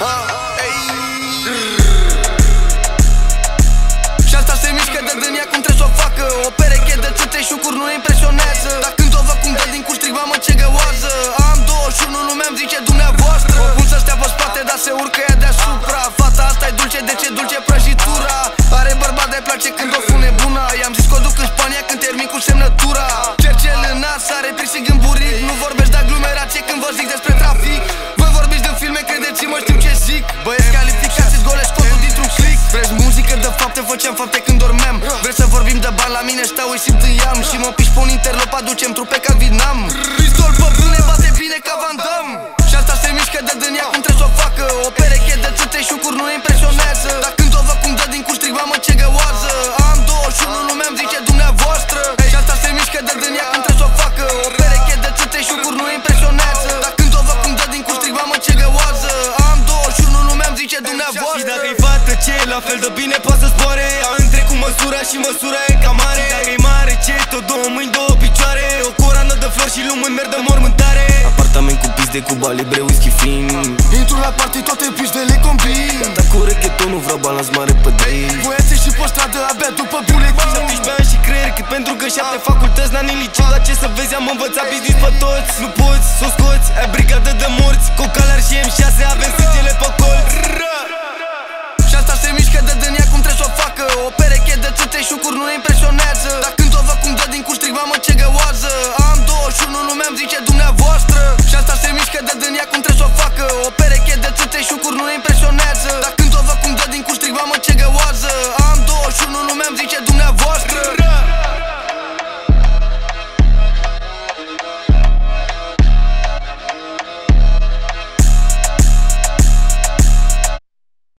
Și asta se mișcă de dânia cum trebuie să o facă. O pereche de țâțe și ucuri nu impresionează. Dar când o văd cum dă din cuș stric, mamă ce găoază. Am 21, lumea-mi zice dumneavoastră. Mă pun să stea pe spate, dar se urcă ea deasupra. Fata asta e dulce, de ce dulce prăjitura? Are bărbat de place când o fune bună. I-am zis că o duc în Spania când termin cu semnătura. Cercel în nas, are piercing în buric. Nu vorbești de aglomerație când vă zic despre trafic. Voi vorbiți de filme, credeți-mă, știu ce zic. Băieți calificați, îți golesc codul dintr-un click. Vreți muzică de fapte, făceam fapte când dormeam. Vreți să vorbim de bani, la mine stau, îi simt în iam. Și mă piși pe un interlop, aducem trupe ca Vietnam. Pistol pe bune, bate bine ca Van Damme. Și asta se mișcă de dânia cum trebuie să o facă. O pereche de țâțe și ucuri nu impresionează. Dar când o văd cum dă din cuș stric, mamă ce găoază. Am 21, lumea-mi zice dumneavoastră. Și asta se mișcă de dânia cum trebuie să o facă. O pereche de țâțe și ucuri nu impresionează. Dar când o văd cum dă din cuș stric, mamă ce găoază. Am 21, lumea-mi zice dumneavoastră. Și dacă-i fată ce la fel de bine poate să zboare. Între cu măsura și măsura e cam mare. Dacă-i mare ce tot două mâini, două picioare. O coroană de flori și lumâni merg de mormântare. Apartament cu piste, cu libre, whisky fin. Intru la party, toate piștele combin. Gata cu reggaeton, nu vreau balans mare pe dream. Băieții și pe stradă, abia după buletin. 17 ani și creier, cât pentru că 7 facultăți n-am nici liceu. Dar ce să vezi, am învățat business pe toți. Nu poți să o scoți,